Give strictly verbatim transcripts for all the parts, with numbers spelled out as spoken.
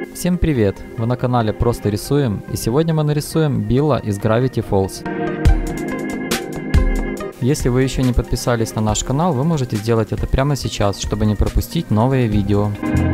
Всем привет! Вы на канале Просто Рисуем, и сегодня мы нарисуем Билла из Gravity Falls. Если вы еще не подписались на наш канал, вы можете сделать это прямо сейчас, чтобы не пропустить новые видео.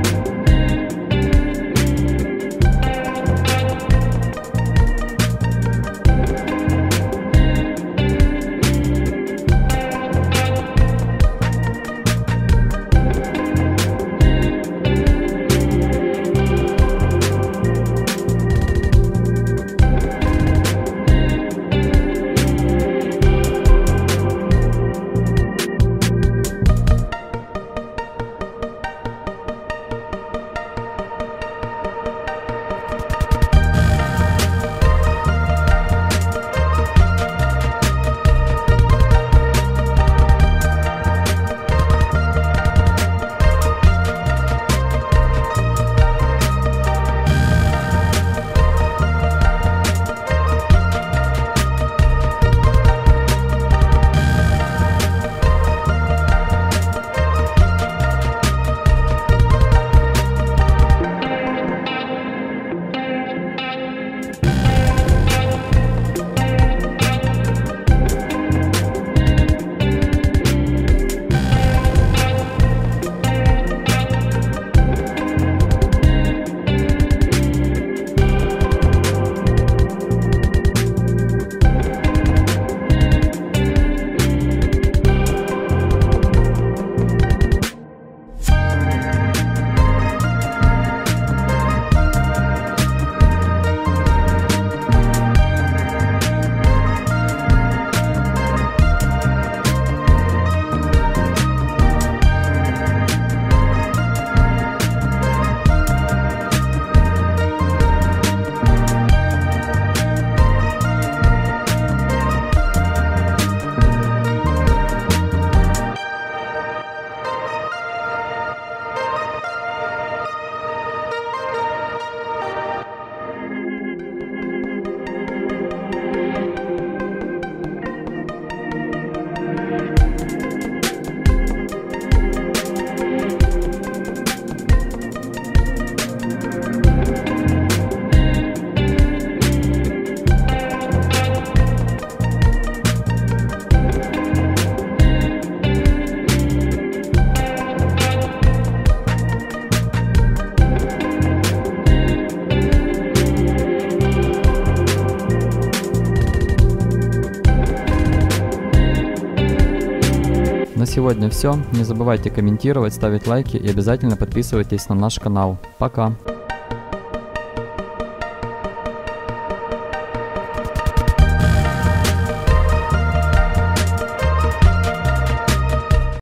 На сегодня все. Не забывайте комментировать, ставить лайки и обязательно подписывайтесь на наш канал. Пока!